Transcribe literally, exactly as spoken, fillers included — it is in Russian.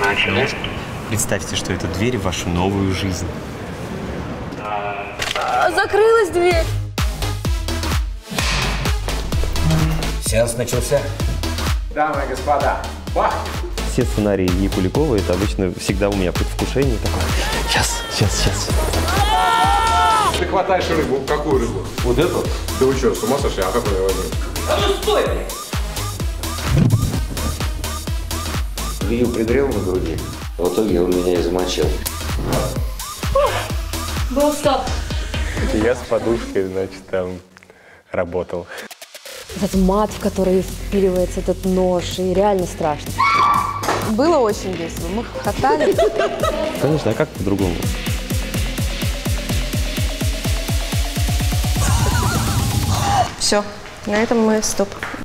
начали. Представьте, что это дверь в вашу новую жизнь. А, закрылась дверь. Сеанс начался. Дамы и господа, бахнем! Все сценарии Якуликова, это обычно всегда у меня предвкушение такое. Сейчас, сейчас, сейчас. Ты хватаешь рыбу. Какую рыбу? Вот эту? Да вы что, с ума сошли? А какую я возьму? А ну стой! Вию пригрел на груди. В итоге он меня и замочил. Был стоп. Я с подушкой, значит, там работал. Этот мат, в который впиливается этот нож, и реально страшно. Было очень весело, мы хохотали. Конечно, а как по-другому? Все, на этом мы стоп.